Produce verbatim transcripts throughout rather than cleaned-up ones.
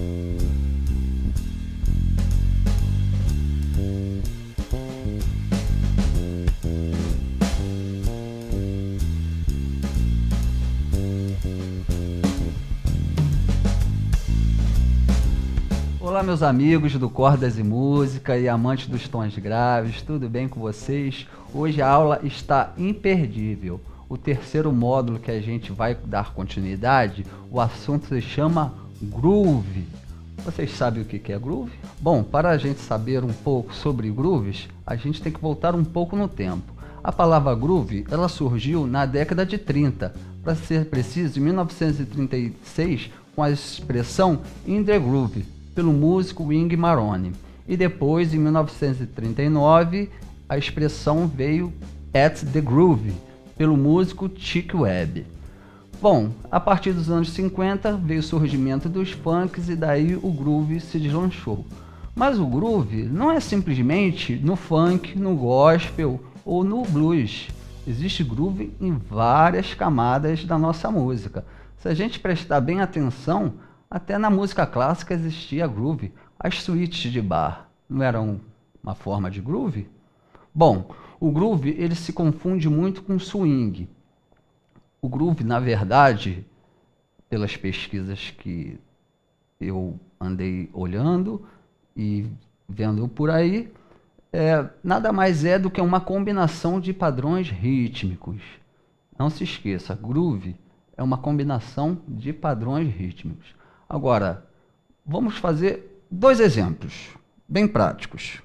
Olá, meus amigos do Cordas e Música e amantes dos tons graves, tudo bem com vocês? Hoje a aula está imperdível. O terceiro módulo que a gente vai dar continuidade, o assunto se chama Groove. Vocês sabem o que é Groove? Bom, para a gente saber um pouco sobre grooves, a gente tem que voltar um pouco no tempo. A palavra groove, ela surgiu na década de trinta, para ser preciso, em mil novecentos e trinta e seis, com a expressão in the groove, pelo músico Wing Marrone. E depois, em mil novecentos e trinta e nove, a expressão veio at the groove, pelo músico Chick Webb. Bom, a partir dos anos cinquenta veio o surgimento dos funks e daí o groove se deslanchou. Mas o groove não é simplesmente no funk, no gospel ou no blues. Existe groove em várias camadas da nossa música. Se a gente prestar bem atenção, até na música clássica existia groove. As suítes de bar não eram uma forma de groove? Bom, o groove ele se confunde muito com swing. O groove, na verdade, pelas pesquisas que eu andei olhando e vendo por aí, é, nada mais é do que uma combinação de padrões rítmicos. Não se esqueça, groove é uma combinação de padrões rítmicos. Agora, vamos fazer dois exemplos bem práticos.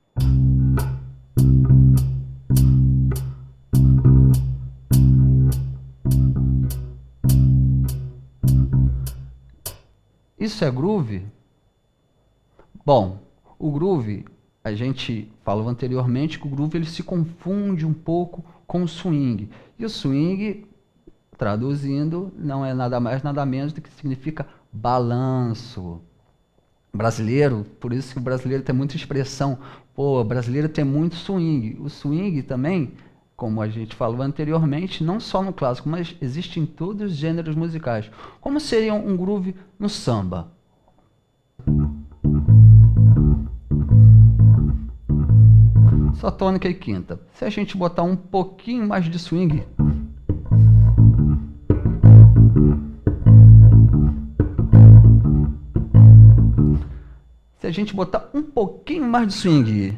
Isso é groove? Bom, o groove, a gente falou anteriormente que o groove ele se confunde um pouco com o swing. E o swing, traduzindo, não é nada mais nada menos do que significa balanço. Brasileiro, por isso que o brasileiro tem muita expressão. Pô, o brasileiro tem muito swing. O swing também, como a gente falou anteriormente, não só no clássico, mas existe em todos os gêneros musicais. Como seria um groove no samba? Só tônica e quinta. Se a gente botar um pouquinho mais de swing, se a gente botar um pouquinho mais de swing,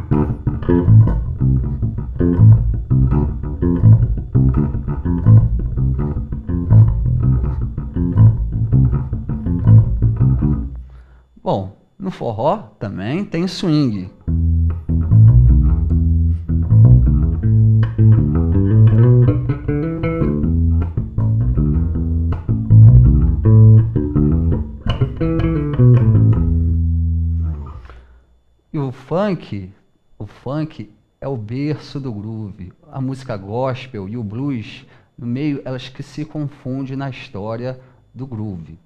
bom, no forró também tem swing. E o funk, o funk é o berço do groove. A música gospel e o blues, no meio, elas que se confundem na história do groove.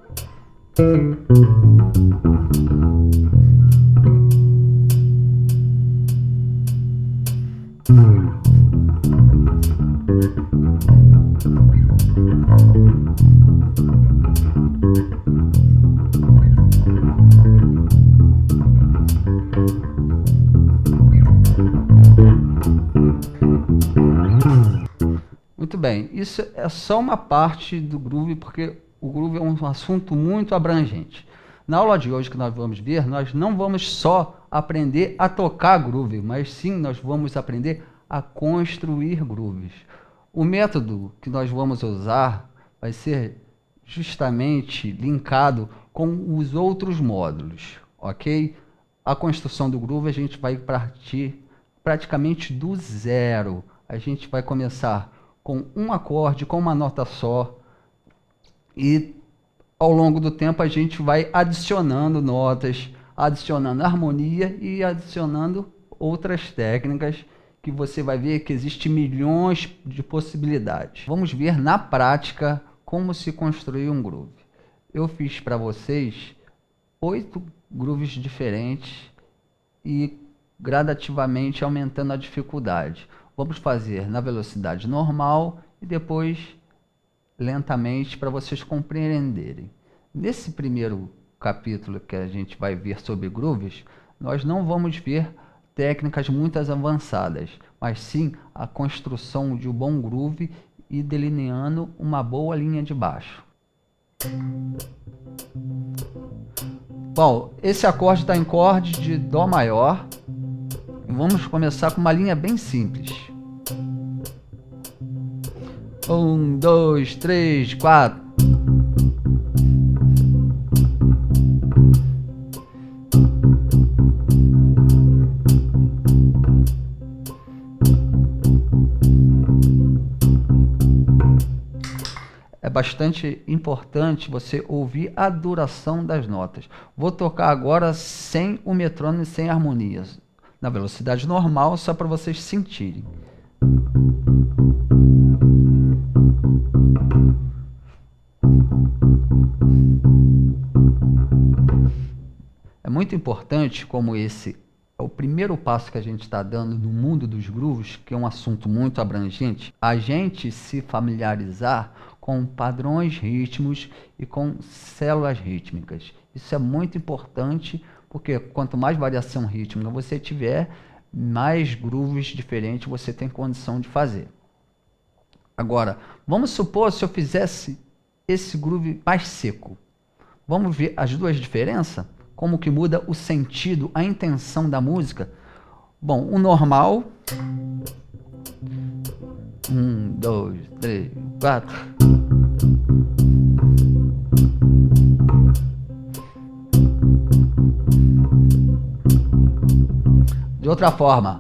Muito bem, isso é só uma parte do groove, porque o groove é um assunto muito abrangente. Na aula de hoje que nós vamos ver, nós não vamos só aprender a tocar groove, mas sim nós vamos aprender a construir grooves. O método que nós vamos usar vai ser justamente linkado com os outros módulos, ok? A construção do groove a gente vai partir praticamente do zero. A gente vai começar com um acorde, com uma nota só, e ao longo do tempo a gente vai adicionando notas, adicionando harmonia e adicionando outras técnicas que você vai ver que existe milhões de possibilidades. Vamos ver na prática como se construir um groove. Eu fiz para vocês oito grooves diferentes e gradativamente aumentando a dificuldade. Vamos fazer na velocidade normal e depois lentamente para vocês compreenderem. Nesse primeiro capítulo que a gente vai ver sobre grooves, nós não vamos ver técnicas muito avançadas, mas sim a construção de um bom groove e delineando uma boa linha de baixo. Bom, esse acorde está em acorde de Dó maior. Vamos começar com uma linha bem simples. Um, dois, três, quatro. É bastante importante você ouvir a duração das notas. Vou tocar agora sem o metrônomo e sem harmonias, na velocidade normal, só para vocês sentirem. É muito importante, como esse é o primeiro passo que a gente está dando no mundo dos grooves, que é um assunto muito abrangente, a gente se familiarizar com padrões rítmicos e com células rítmicas. Isso é muito importante, porque quanto mais variação rítmica você tiver, mais grooves diferentes você tem condição de fazer. Agora, vamos supor se eu fizesse esse groove mais seco. Vamos ver as duas diferenças? Como que muda o sentido, a intenção da música? Bom, o normal. Um, dois, três, quatro. De outra forma.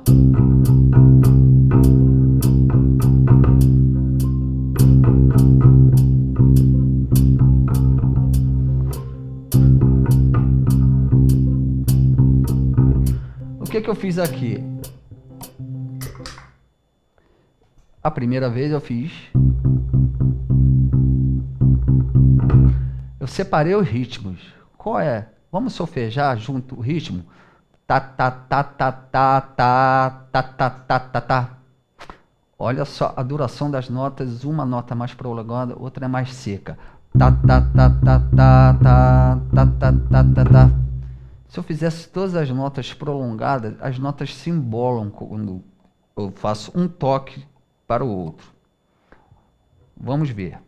O que que eu fiz aqui? A primeira vez eu fiz. Eu separei os ritmos. Qual é? Vamos solfejar junto o ritmo? Tá, tá, tá, tá, tá, tá, tá, tá, tá, tá, tá. Olha só a duração das notas. Uma nota mais prolongada, outra é mais seca. Tá, tá, tá, tá, tá, tá, tá, tá, tá, tá, tá. Se eu fizesse todas as notas prolongadas, as notas se embolam quando eu faço um toque para o outro. Vamos ver.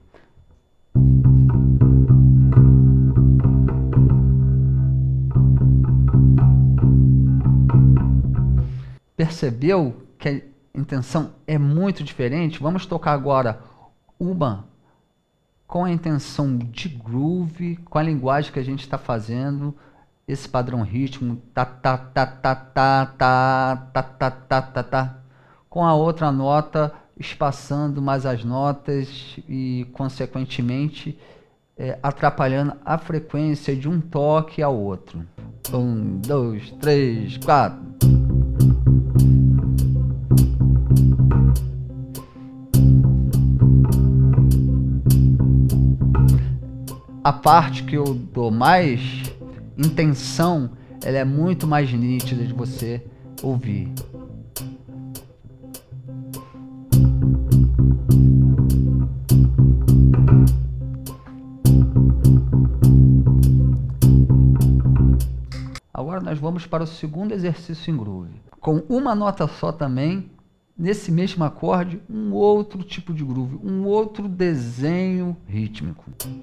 Percebeu que a intenção é muito diferente? Vamos tocar agora uma com a intenção de groove, com a linguagem que a gente está fazendo. Esse padrão rítmico, tá, tá, tá, tá, tá, tá, tá, tá, tá, tá, tá, com a outra nota, espaçando mais as notas e, consequentemente, é, atrapalhando a frequência de um toque ao outro. Um, dois, três, quatro. A parte que eu dou mais intenção, ela é muito mais nítida de você ouvir. Agora nós vamos para o segundo exercício em groove. Com uma nota só também, nesse mesmo acorde, um outro tipo de groove, um outro desenho rítmico.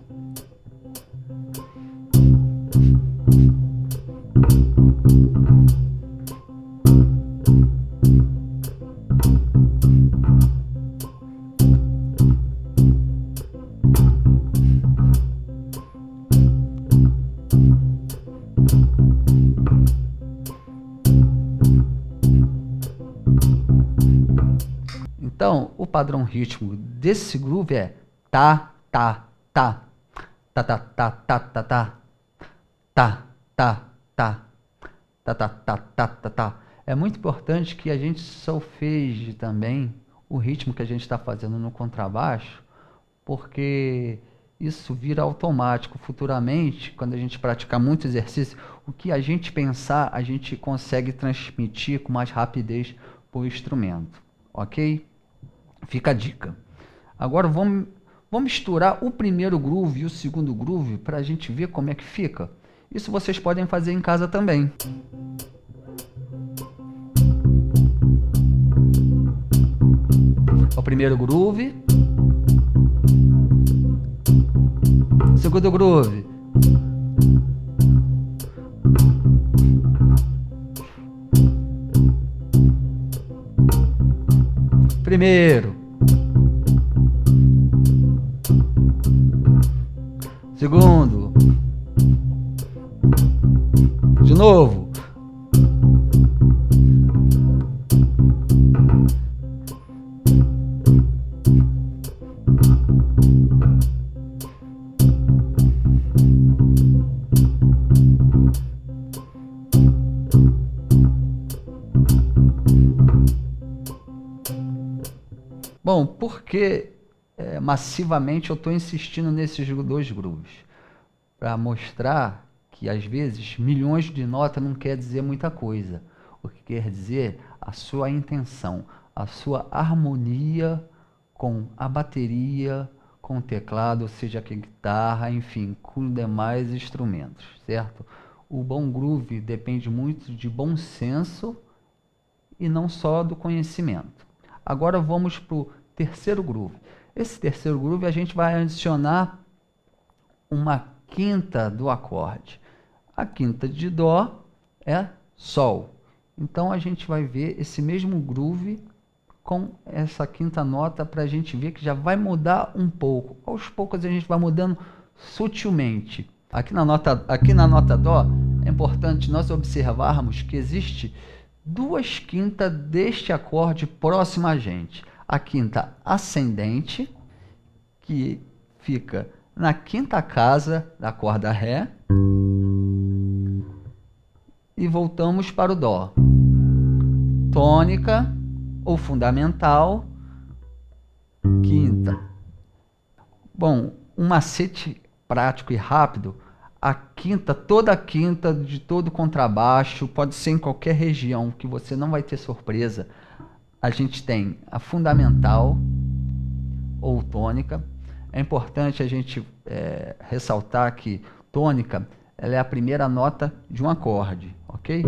Então, o padrão rítmico desse groove é tá, tá, tá, tá, tá, tá, tá, tá, tá, tá, tá, tá, tá, tá, tá, tá, tá, tá. É muito importante que a gente solfeje também o ritmo que a gente está fazendo no contrabaixo, porque isso vira automático. Futuramente, quando a gente praticar muito exercício, o que a gente pensar, a gente consegue transmitir com mais rapidez para o instrumento, ok? Fica a dica. Agora vamos, vamos misturar o primeiro groove e o segundo groove para a gente ver como é que fica. Isso vocês podem fazer em casa também. O primeiro groove. Segundo groove. Primeiro. Segundo. De novo. Bom, por que é, massivamente eu estou insistindo nesses dois grooves? Para mostrar que às vezes milhões de notas não quer dizer muita coisa. O que quer dizer a sua intenção, a sua harmonia com a bateria, com o teclado, ou seja, com a guitarra, enfim, com demais instrumentos, certo? O bom groove depende muito de bom senso e não só do conhecimento. Agora vamos para o terceiro groove. Esse terceiro groove a gente vai adicionar uma quinta do acorde. A quinta de Dó é Sol. Então a gente vai ver esse mesmo groove com essa quinta nota para a gente ver que já vai mudar um pouco. Aos poucos a gente vai mudando sutilmente. Aqui na nota, aqui na nota Dó é importante nós observarmos que existe duas quintas deste acorde próximo a gente. A quinta ascendente, que fica na quinta casa da corda Ré, e voltamos para o Dó. Tônica ou fundamental, quinta. Bom, um macete prático e rápido. A quinta, toda a quinta de todo contrabaixo, pode ser em qualquer região, que você não vai ter surpresa. A gente tem a fundamental ou tônica. É importante a gente é, ressaltar que tônica ela é a primeira nota de um acorde, ok?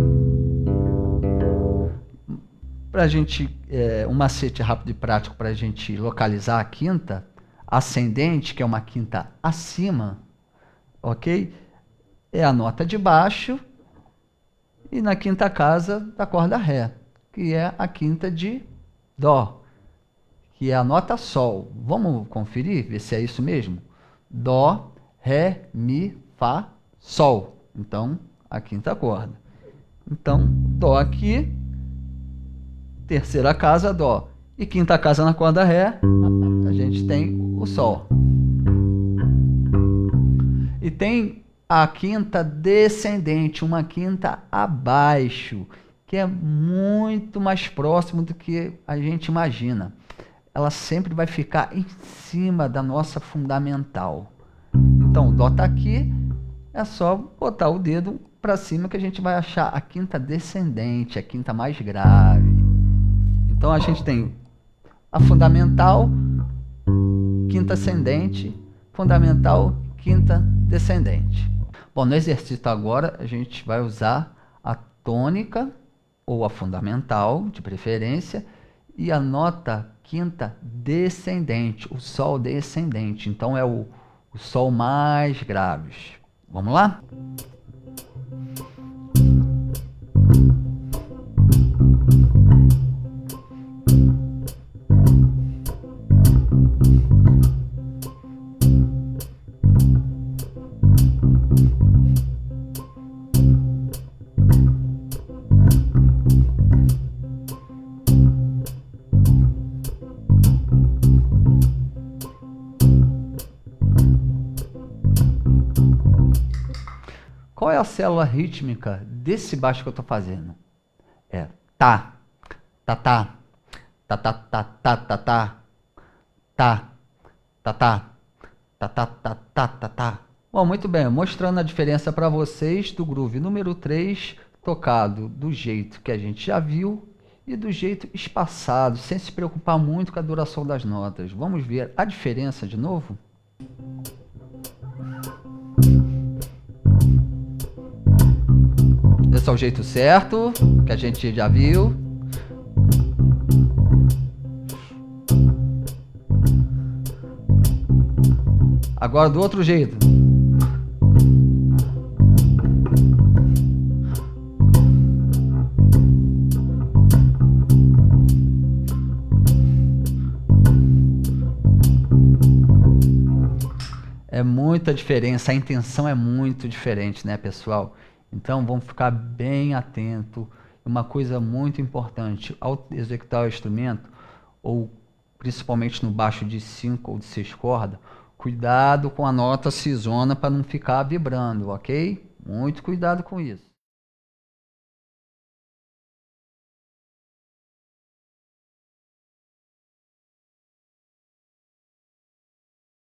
Para a gente, é, um macete rápido e prático para a gente localizar a quinta, ascendente, que é uma quinta acima, ok? É a nota de baixo e na quinta casa da corda Ré, que é a quinta de Dó, que é a nota Sol. Vamos conferir, ver se é isso mesmo? Dó, Ré, Mi, Fá, Sol. Então, a quinta corda. Então, Dó aqui, terceira casa, Dó. E quinta casa na corda Ré, a gente tem o Sol. E tem a quinta descendente, uma quinta abaixo, que é muito mais próximo do que a gente imagina. Ela sempre vai ficar em cima da nossa fundamental. Então, o Dó está aqui, é só botar o dedo para cima que a gente vai achar a quinta descendente, a quinta mais grave. Então, a gente tem a fundamental, quinta ascendente, fundamental, quinta descendente. Bom, no exercício agora, a gente vai usar a tônica, ou a fundamental, de preferência, e a nota quinta descendente, o Sol descendente. Então é o, o Sol mais graves. Vamos lá? Qual é a célula rítmica desse baixo que eu estou fazendo? É tá, tá, tá, tá, tá, tá, tá, tá, tá, tá, tá, tá, tá, tá, tá, tá, tá, tá. Bom, muito bem, mostrando a diferença para vocês do groove número três, tocado do jeito que a gente já viu e do jeito espaçado, sem se preocupar muito com a duração das notas. Vamos ver a diferença de novo? Esse é o jeito certo, que a gente já viu. Agora do outro jeito. É muita diferença, a intenção é muito diferente, né, pessoal? Então vamos ficar bem atento. Uma coisa muito importante, ao executar o instrumento, ou principalmente no baixo de cinco ou de seis cordas, cuidado com a nota cisona para não ficar vibrando, ok? Muito cuidado com isso.